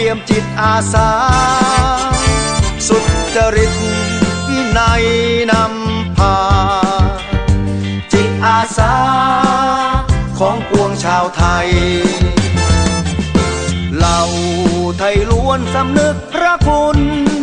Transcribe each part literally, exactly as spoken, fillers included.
ปี่ยมจิตอาสาสุจริตวินัยนำพาจิตอาสาของปวงชาวไทยเหล่าไทยล้วนสำนึกพระคุณ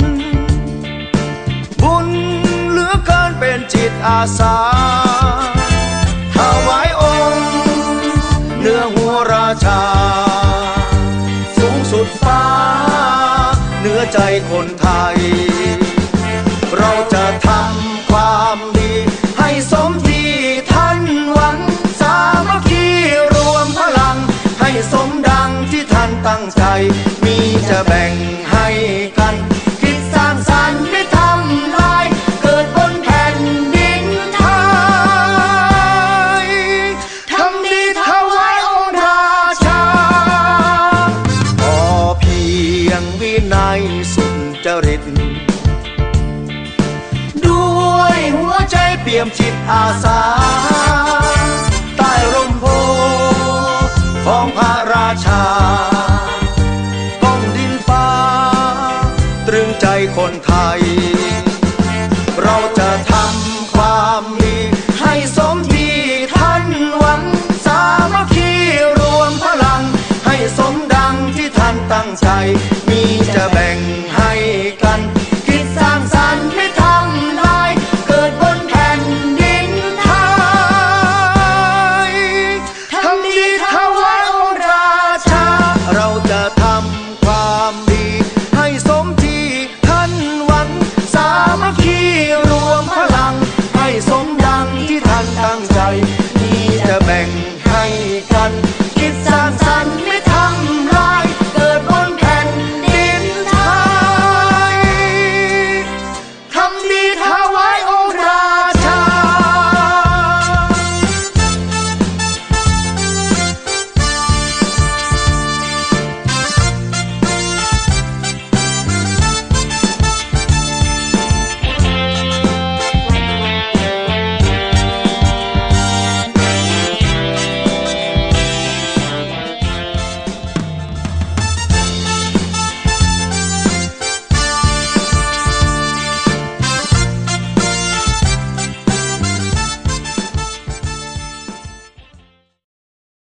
บุญเหลือเกินเป็นจิตอาสาถวายองค์เนื้อหัวราชาสูงสุดฟ้าเหนือใจคนไทยเราจะทำความดีให้สมที่ท่านหวังสามัคคีรวมพลังให้สมดังที่ท่านตั้งใจมีจะแบ่งให้กันคิดสร้างสรรค์ไม่ทำลายเกิดบนแผ่นดินไทยทำดีถวายองค์ราชาพอเพียงวินัยสุจริตด้วยหัวใจเปี่ยมจิตอาสาใต้ร่มโพของพระราชาก้องดินฟ้าตรึงใจคนไทยเราจะทำความดีให้สมที่ท่านหวังสามัคคีรวมพลังให้สมดังที่ท่านตั้งใจมีจะแบ่งให้กัน